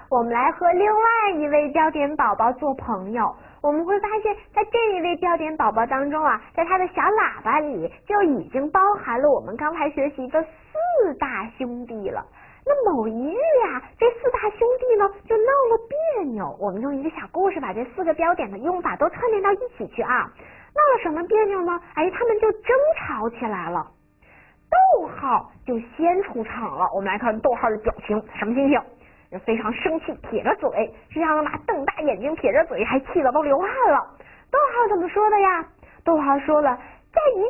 我们来和另外一位焦点宝宝做朋友。我们会发现，在这一位焦点宝宝当中啊，在他的小喇叭里就已经包含了我们刚才学习的四大兄弟了。那某一日啊，这四大兄弟呢就闹了别扭。我们用一个小故事把这四个标点的用法都串联到一起去啊。闹了什么别扭呢？他们就争吵起来了。逗号就先出场了，我们来看逗号的表情，什么心情？非常生气，撇着嘴，这样嘛，瞪大眼睛，撇着嘴，还气得都流汗了。逗号怎么说的呀？逗号说了，在一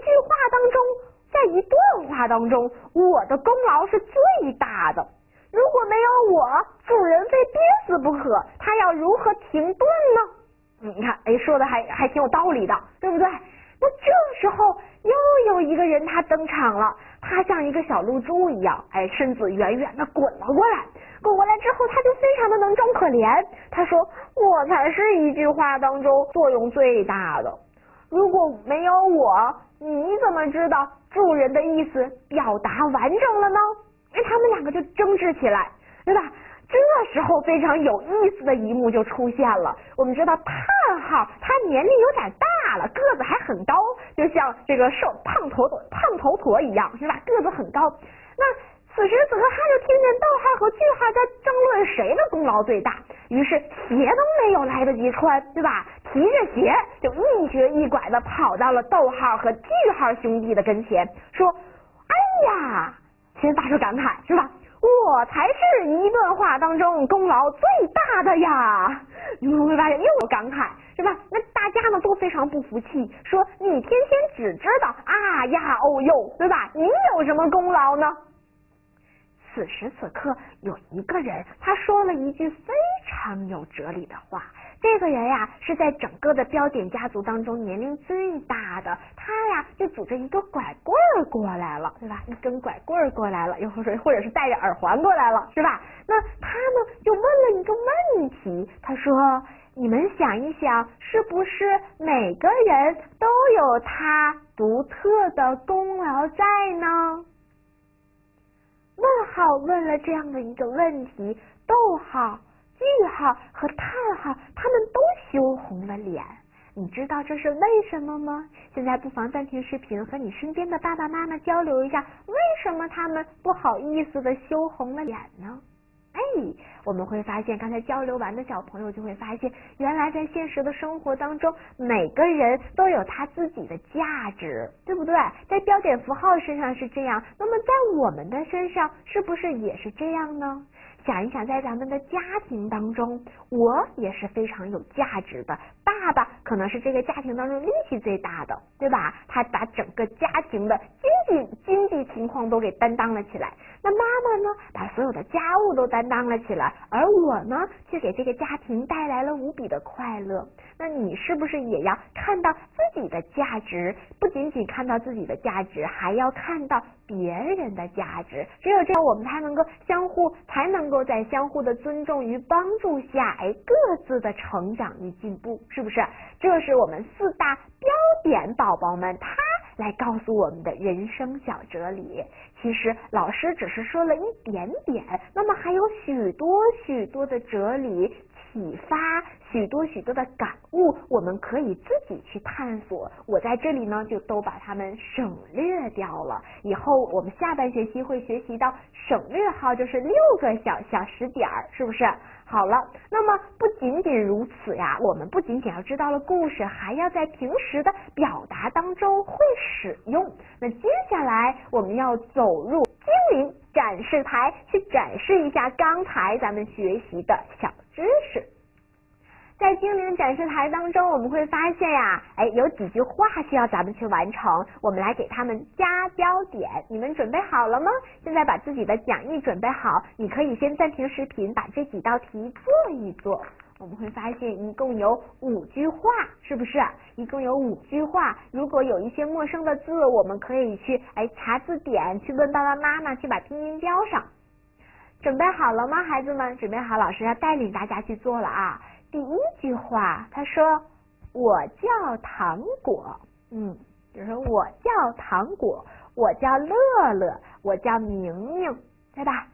段话当中，我的功劳是最大的。如果没有我，主人非憋死不可，他要如何停顿呢？你看，说的还挺有道理的，对不对？那这时候又有一个人他登场了，他像一个小露珠一样，身子远远的滚了过来。滚过来之后，他就非常的能装可怜。他说：“我才是一句话当中作用最大的。如果没有我，你怎么知道主人的意思表达完整了呢？”他们两个就争执起来，对吧？这时候非常有意思的一幕就出现了。我们知道叹号他年龄有点大了，个子还很高，就像这个胖头陀一样，是吧？个子很高。那此时此刻他就听见逗号和句号在争论谁的功劳最大，于是鞋都没有来得及穿，对吧？提着鞋就一瘸一拐的跑到了逗号和句号兄弟的跟前，说：“哎呀！”先发出感慨，是吧？我才是一段话当中功劳最大的呀！你们会发现又有感慨，是吧？那大家呢都非常不服气，说你天天只知道啊呀哦哟，对吧？你有什么功劳呢？此时此刻有一个人，他说了一句非常有哲理的话。这个人呀，是在整个的标点家族当中年龄最大的，他呀就拄着一个拐棍儿过来了，对吧？一根拐棍儿过来了，又或者是戴着耳环过来了，是吧？那他呢就问了一个问题，他说：“你们想一想，是不是每个人都有他独特的功劳在呢？”问号问了这样的一个问题，逗号、句号和叹号他们都羞红了脸。你知道这是为什么吗？现在不妨暂停视频，和你身边的爸爸妈妈交流一下，为什么他们不好意思的羞红了脸呢？我们会发现，刚才交流完的小朋友就会发现，原来在现实的生活当中，每个人都有他自己的价值，对不对？在标点符号身上是这样，那么在我们的身上是不是也是这样呢？想一想，在咱们的家庭当中，我也是非常有价值的。爸爸可能是这个家庭当中力气最大的，对吧？他把整个家庭的经济情况都给担当了起来。那妈妈呢，把所有的家务都担当了起来，而我呢，却给这个家庭带来了无比的快乐。那你是不是也要看到自己的价值？不仅仅看到自己的价值，还要看到别人的价值。只有这样，我们才能够在相互的尊重与帮助下，各自的成长与进步，是不是？这是我们四大标点宝宝们他来告诉我们的人生小哲理。其实老师只是说了一点点，那么还有许多许多的哲理启发，许多许多的感悟，我们可以自己去探索。我在这里呢就都把它们省略掉了，以后我们下半学期会学习到省略号，就是6个小时点，是不是？好了，那么不仅仅如此呀，我们不仅仅要知道了故事，还要在平时的表达当中会使用。那接下来我们要走入精灵展示台，去展示一下刚才咱们学习的小知识。在精灵展示台当中，我们会发现呀，有几句话需要咱们去完成，我们来给他们加标点。你们准备好了吗？现在把自己的讲义准备好，你可以先暂停视频，把这几道题做一做。我们会发现一共有5句话，是不是？一共有5句话。如果有一些陌生的字，我们可以去查字典，去问爸爸妈妈，去把拼音标上。准备好了吗，孩子们？准备好，老师要带领大家去做了啊。第一句话，他说我叫糖果，就是我叫糖果，我叫乐乐，我叫明明，对吧？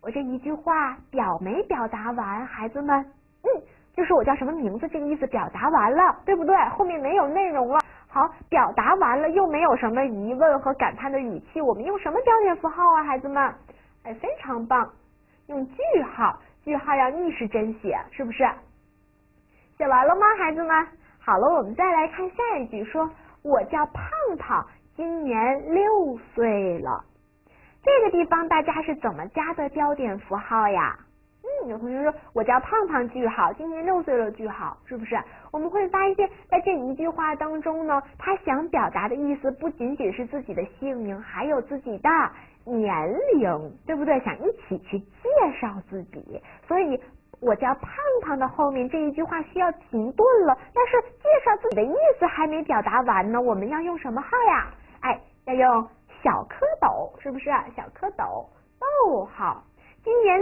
我这一句话表没表达完，孩子们？就是我叫什么名字这个意思表达完了，对不对？后面没有内容了。好，表达完了又没有什么疑问和感叹的语气，我们用什么标点符号啊，孩子们？非常棒，用句号，句号要逆时针写，是不是？写完了吗，孩子们？好了，我们再来看下一句，说我叫胖胖，今年6岁了。这个地方大家是怎么加的标点符号呀？有同学说我叫胖胖句号，今年6岁了句号，是不是？我们会发现在这一句话当中呢，他想表达的意思不仅仅是自己的姓名，还有自己的年龄，对不对？想一起去介绍自己，所以我叫胖胖的后面这一句话需要停顿了，但是介绍自己的意思还没表达完呢，我们要用什么号呀？要用小蝌蚪，是不是？小蝌蚪，逗号。今年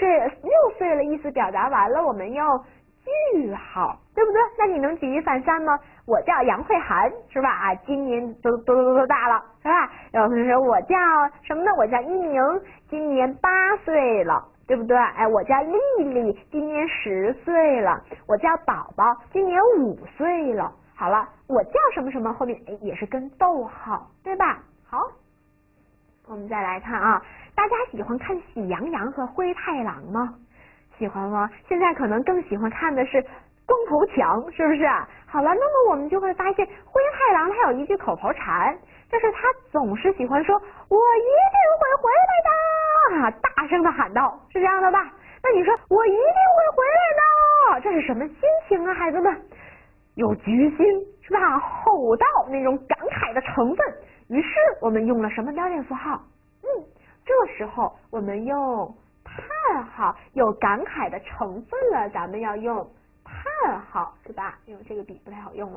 6岁了，意思表达完了，我们用句号，对不对？那你能举一反三吗？我叫杨慧涵，是吧？今年多大了，是吧？有同学说我叫什么呢？我叫一鸣，今年8岁了，对不对？我叫丽丽，今年10岁了。我叫宝宝，今年5岁了。好了，我叫什么什么后面也是跟逗号，对吧？好，我们再来看啊。大家喜欢看《喜羊羊和灰太狼》吗？喜欢吗？现在可能更喜欢看的是光头强，是不是？好了，那么我们就会发现灰太狼他有一句口头禅，就是他总是喜欢说我一定会回来的，大声的喊道，是这样的吧？那你说我一定会回来的，这是什么心情啊，孩子们？有决心，是吧？吼道那种感慨的成分。于是我们用了什么标点符号？这时候我们用叹号，有感慨的成分了，咱们要用叹号，是吧？因为这个笔不太好用了。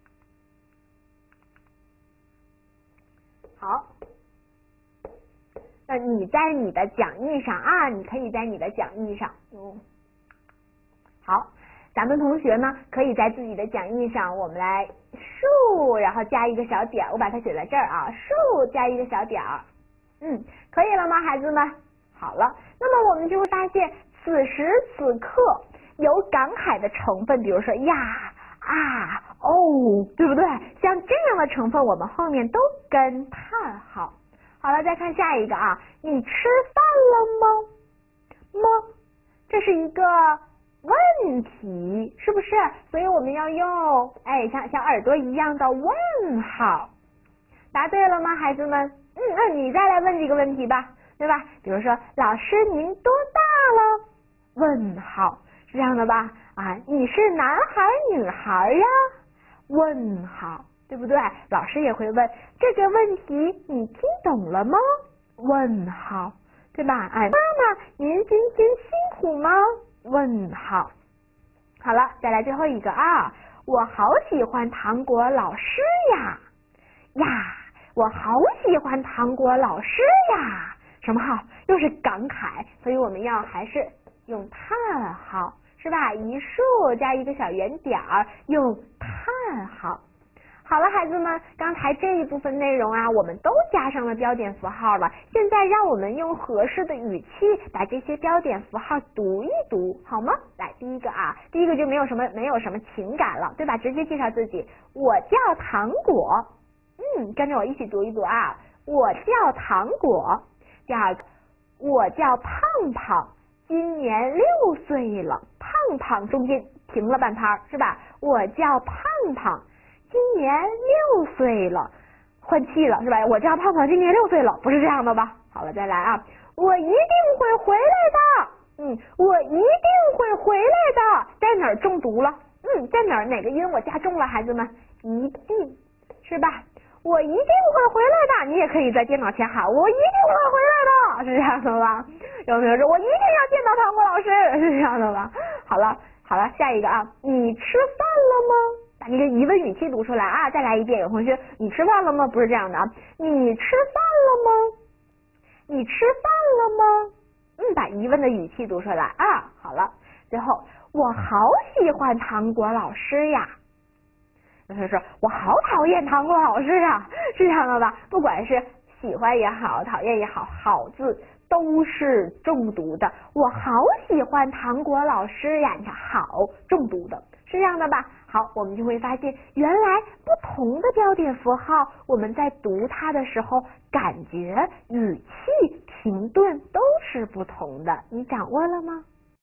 好，那你在你的讲义上啊，你可以在你的讲义上，好，咱们同学呢可以在自己的讲义上，我们来竖，然后加一个小点，我把它写在这儿啊，竖加一个小点儿。可以了吗，孩子们？好了，那么我们就会发现，此时此刻有感慨的成分，比如说呀、啊、哦，对不对？像这样的成分，我们后面都跟叹号。好了，再看下一个啊，你吃饭了吗？这是一个问题，是不是？所以我们要用像耳朵一样的问号。答对了吗，孩子们？那你再来问几个问题吧，对吧？比如说，老师您多大了？问号，是这样的吧？你是男孩女孩呀？问号，对不对？老师也会问这个问题，你听懂了吗？问号，对吧？妈妈，您今天辛苦吗？问号。好了，再来最后一个啊，我好喜欢糖果老师呀！我好喜欢糖果老师呀！什么号？又是感慨，所以我们要还是用叹号，是吧？一竖加一个小圆点儿，用叹号。好了，孩子们，刚才这一部分内容啊，我们都加上了标点符号了。现在让我们用合适的语气把这些标点符号读一读，好吗？来，第一个就没有什么情感了，对吧？直接介绍自己，我叫糖果。跟着我一起读一读啊！我叫糖果。第二个，我叫胖胖，今年6岁了。胖胖中间停了半拍，是吧？我叫胖胖，今年6岁了。换气了，是吧？我叫胖胖，今年6岁了，不是这样的吧？好了，再来啊！我一定会回来的。我一定会回来的。在哪儿中毒了？在哪个音我加重了，孩子们？一定，是吧？我一定会回来的，你也可以在电脑前喊我一定会回来的，是这样的吧？有同学说我一定要见到糖果老师，是这样的吧？好了，下一个啊，你吃饭了吗？把那个疑问语气读出来啊！再来一遍，有同学你吃饭了吗？不是这样的啊，你吃饭了吗？你吃饭了吗？把疑问的语气读出来啊！好了，最后我好喜欢糖果老师呀。他说我好讨厌糖果老师啊，是这样的吧？不管是喜欢也好，讨厌也好，好字都是重读的。我好喜欢糖果老师呀，你看好重读的，是这样的吧？好，我们就会发现，原来不同的标点符号，我们在读它的时候，感觉、语气、停顿都是不同的。你掌握了吗？